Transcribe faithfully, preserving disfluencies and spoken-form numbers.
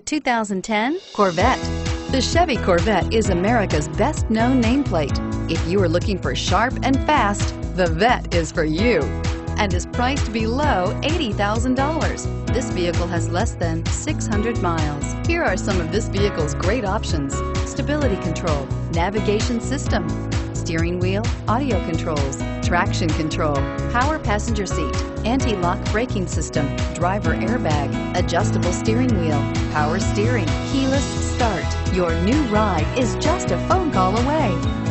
two thousand ten Corvette. The Chevy Corvette is America's best-known nameplate. If you are looking for sharp and fast, the Vette is for you, and is priced below eighty thousand dollars. This vehicle has less than six hundred miles. Here are some of this vehicle's great options: stability control, navigation system, steering wheel audio controls, traction control, power passenger seat, anti-lock braking system, driver airbag, adjustable steering wheel, power steering, keyless start. Your new ride is just a phone call away.